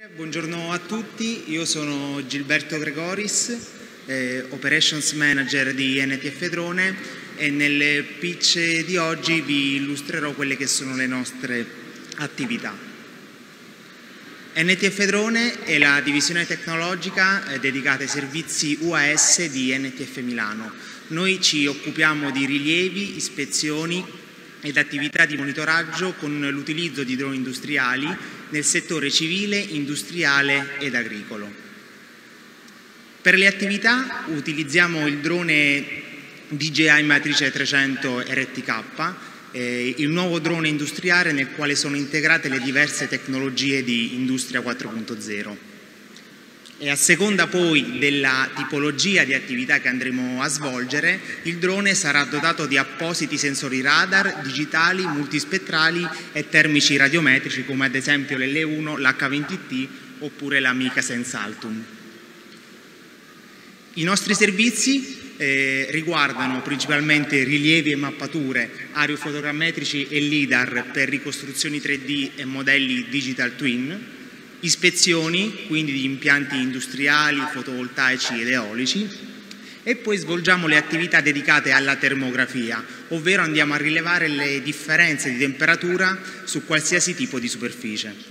Buongiorno a tutti, io sono Gilberto Gregoris, Operations Manager di NTF Drone, e nel pitch di oggi vi illustrerò quelle che sono le nostre attività. NTF Drone è la divisione tecnologica dedicata ai servizi UAS di NTF Milano. Noi ci occupiamo di rilievi, ispezioni ed attività di monitoraggio con l'utilizzo di droni industriali nel settore civile, industriale ed agricolo. Per le attività utilizziamo il drone DJI Matrice 300 RTK, il nuovo drone industriale nel quale sono integrate le diverse tecnologie di Industria 4.0. E a seconda poi della tipologia di attività che andremo a svolgere, il drone sarà dotato di appositi sensori radar, digitali, multispettrali e termici radiometrici, come ad esempio l'L1, l'H20T oppure l'Amica Sense Altum. I nostri servizi riguardano principalmente rilievi e mappature aerofotogrammetrici e LIDAR per ricostruzioni 3D e modelli digital twin, ispezioni, quindi di impianti industriali, fotovoltaici ed eolici, e poi svolgiamo le attività dedicate alla termografia, ovvero andiamo a rilevare le differenze di temperatura su qualsiasi tipo di superficie.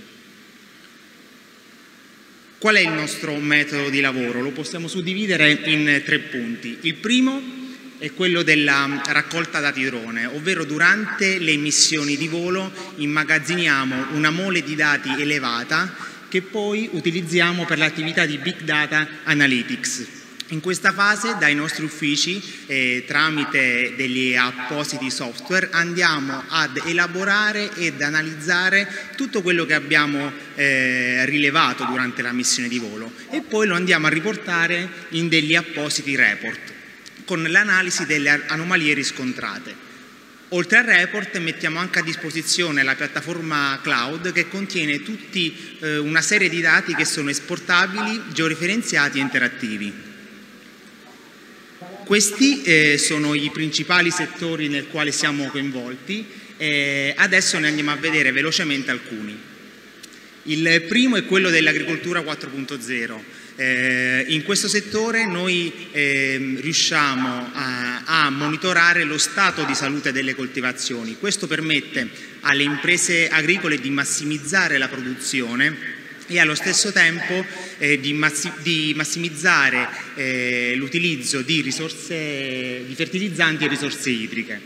Qual è il nostro metodo di lavoro? Lo possiamo suddividere in 3 punti. Il primo è quello della raccolta dati drone, ovvero durante le missioni di volo immagazziniamo una mole di dati elevata che poi utilizziamo per l'attività di Big Data Analytics. In questa fase, dai nostri uffici, tramite degli appositi software, andiamo ad elaborare ed analizzare tutto quello che abbiamo rilevato durante la missione di volo e poi lo andiamo a riportare in degli appositi report con l'analisi delle anomalie riscontrate. Oltre al report mettiamo anche a disposizione la piattaforma cloud che contiene una serie di dati che sono esportabili, georeferenziati e interattivi. Questi sono i principali settori nel quale siamo coinvolti e adesso ne andiamo a vedere velocemente alcuni. Il primo è quello dell'agricoltura 4.0. In questo settore noi riusciamo a monitorare lo stato di salute delle coltivazioni. Questo permette alle imprese agricole di massimizzare la produzione e allo stesso tempo di massimizzare l'utilizzo di fertilizzanti e risorse idriche.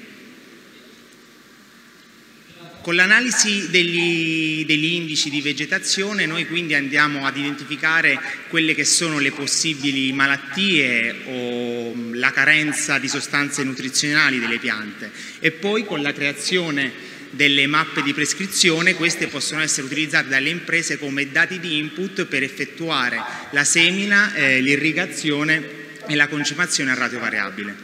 Con l'analisi degli indici di vegetazione noi quindi andiamo ad identificare quelle che sono le possibili malattie o la carenza di sostanze nutrizionali delle piante e poi con la creazione delle mappe di prescrizione queste possono essere utilizzate dalle imprese come dati di input per effettuare la semina, l'irrigazione e la concimazione a ratio variabile.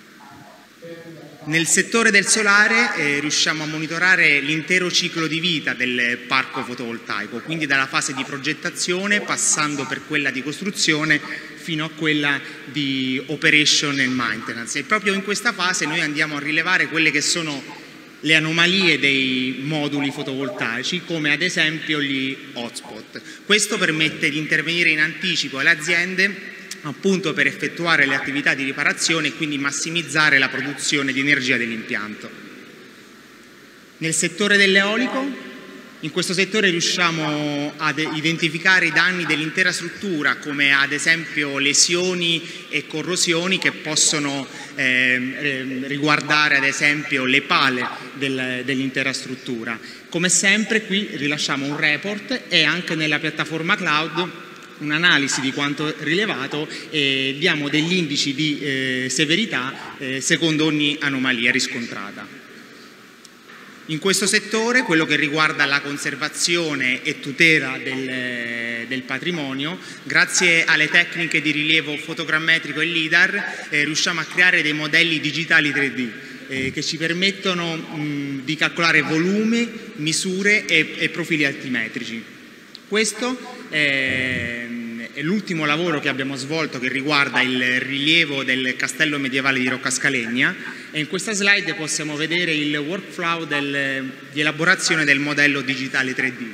Nel settore del solare riusciamo a monitorare l'intero ciclo di vita del parco fotovoltaico, quindi dalla fase di progettazione passando per quella di costruzione fino a quella di operation and maintenance. E proprio in questa fase noi andiamo a rilevare quelle che sono le anomalie dei moduli fotovoltaici, come ad esempio gli hotspot. Questo permette di intervenire in anticipo alle aziende appunto per effettuare le attività di riparazione e quindi massimizzare la produzione di energia dell'impianto. Nel settore dell'eolico, in questo settore riusciamo ad identificare i danni dell'intera struttura, come ad esempio lesioni e corrosioni che possono riguardare ad esempio le pale dell'intera struttura. Come sempre qui rilasciamo un report e anche nella piattaforma cloud un'analisi di quanto rilevato e diamo degli indici di severità secondo ogni anomalia riscontrata. In questo settore, quello che riguarda la conservazione e tutela del patrimonio, grazie alle tecniche di rilievo fotogrammetrico e LIDAR riusciamo a creare dei modelli digitali 3D che ci permettono di calcolare volume, misure e profili altimetrici. Questo è l'ultimo lavoro che abbiamo svolto che riguarda il rilievo del castello medievale di Roccascalegna e in questa slide possiamo vedere il workflow di elaborazione del modello digitale 3D.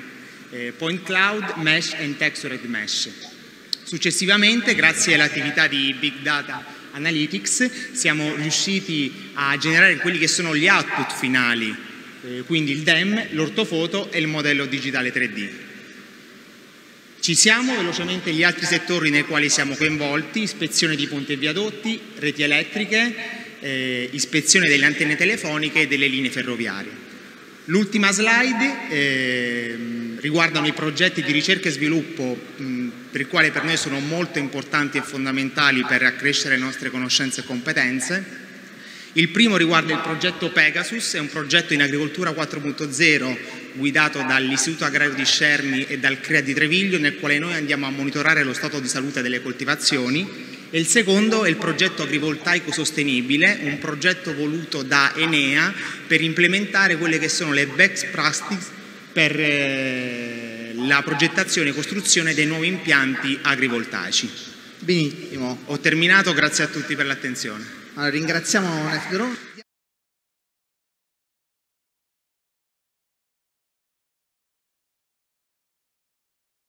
Point Cloud, Mesh e Textured Mesh. Successivamente, grazie all'attività di Big Data Analytics, siamo riusciti a generare quelli che sono gli output finali, quindi il DEM, l'ortofoto e il modello digitale 3D. Ci siamo velocemente gli altri settori nei quali siamo coinvolti: ispezione di ponti e viadotti, reti elettriche, ispezione delle antenne telefoniche e delle linee ferroviarie. L'ultima slide riguardano i progetti di ricerca e sviluppo per i quali per noi sono molto importanti e fondamentali per accrescere le nostre conoscenze e competenze. Il primo riguarda il progetto Pegasus, è un progetto in agricoltura 4.0 guidato dall'Istituto Agrario di Scerni e dal CREA di Treviglio, nel quale noi andiamo a monitorare lo stato di salute delle coltivazioni. E il secondo è il progetto agrivoltaico sostenibile, un progetto voluto da Enea per implementare quelle che sono le best practices per la progettazione e costruzione dei nuovi impianti agrivoltaici. Benissimo. Ho terminato, grazie a tutti per l'attenzione. Allora, ringraziamo Nefdro.